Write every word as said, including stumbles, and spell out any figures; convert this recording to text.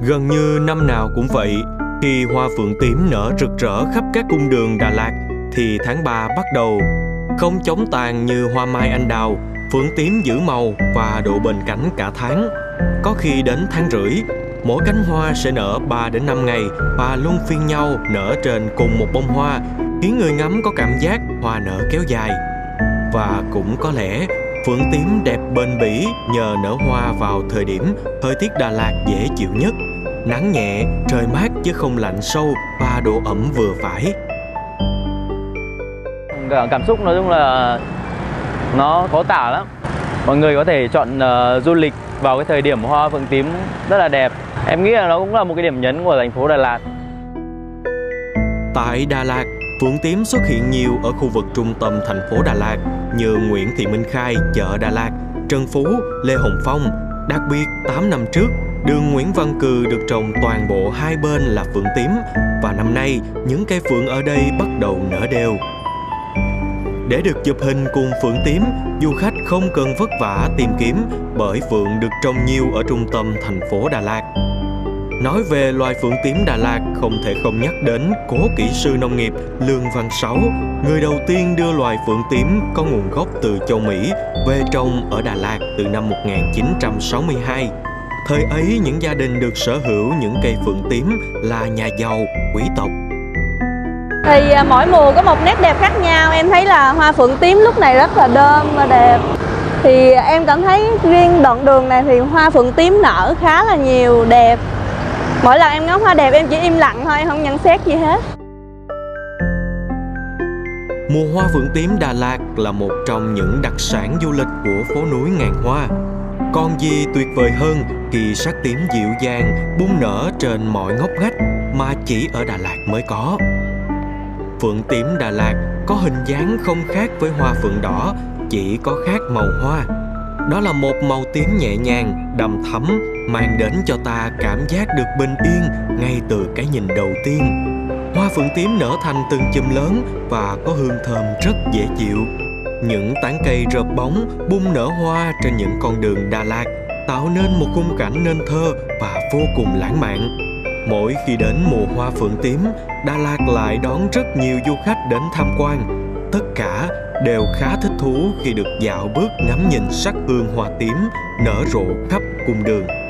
Gần như năm nào cũng vậy, khi hoa phượng tím nở rực rỡ khắp các cung đường Đà Lạt thì tháng ba bắt đầu. Không chóng tàn như hoa mai anh đào, phượng tím giữ màu và độ bền cảnh cả tháng. Có khi đến tháng rưỡi, mỗi cánh hoa sẽ nở ba đến năm ngày và luân phiên nhau nở trên cùng một bông hoa, khiến người ngắm có cảm giác hoa nở kéo dài. Và cũng có lẽ phượng tím đẹp bền bỉ nhờ nở hoa vào thời điểm thời tiết Đà Lạt dễ chịu nhất. Nắng nhẹ, trời mát chứ không lạnh sâu và độ ẩm vừa phải. Cảm xúc nói chung là nó khó tả lắm. Mọi người có thể chọn uh, du lịch vào cái thời điểm hoa phượng tím rất là đẹp. Em nghĩ là nó cũng là một cái điểm nhấn của thành phố Đà Lạt. Tại Đà Lạt, phượng tím xuất hiện nhiều ở khu vực trung tâm thành phố Đà Lạt như Nguyễn Thị Minh Khai, chợ Đà Lạt, Trần Phú, Lê Hồng Phong. Đặc biệt, tám năm trước, đường Nguyễn Văn Cừ được trồng toàn bộ hai bên là phượng tím và năm nay những cây phượng ở đây bắt đầu nở đều. Để được chụp hình cùng phượng tím, du khách không cần vất vả tìm kiếm bởi phượng được trồng nhiều ở trung tâm thành phố Đà Lạt. Nói về loài phượng tím Đà Lạt, không thể không nhắc đến cố kỹ sư nông nghiệp Lương Văn Sáu, người đầu tiên đưa loài phượng tím có nguồn gốc từ châu Mỹ về trồng ở Đà Lạt từ năm một nghìn chín trăm sáu mươi hai. Thời ấy, những gia đình được sở hữu những cây phượng tím là nhà giàu, quý tộc. Thì mỗi mùa có một nét đẹp khác nhau. Em thấy là hoa phượng tím lúc này rất là đơm và đẹp. Thì em cảm thấy riêng đoạn đường này thì hoa phượng tím nở khá là nhiều, đẹp. Mỗi lần em ngắm hoa đẹp em chỉ im lặng thôi, không nhận xét gì hết. Mùa hoa phượng tím Đà Lạt là một trong những đặc sản du lịch của phố núi ngàn hoa. Còn gì tuyệt vời hơn khi sắc tím dịu dàng bung nở trên mọi ngóc ngách mà chỉ ở Đà Lạt mới có. Phượng tím Đà Lạt có hình dáng không khác với hoa phượng đỏ, chỉ có khác màu hoa. Đó là một màu tím nhẹ nhàng, đầm thắm, mang đến cho ta cảm giác được bình yên ngay từ cái nhìn đầu tiên. Hoa phượng tím nở thành từng chùm lớn và có hương thơm rất dễ chịu. Những tán cây rợp bóng bung nở hoa trên những con đường Đà Lạt tạo nên một khung cảnh nên thơ và vô cùng lãng mạn. Mỗi khi đến mùa hoa phượng tím, Đà Lạt lại đón rất nhiều du khách đến tham quan. Tất cả đều khá thích thú khi được dạo bước ngắm nhìn sắc hương hoa tím nở rộ khắp cung đường.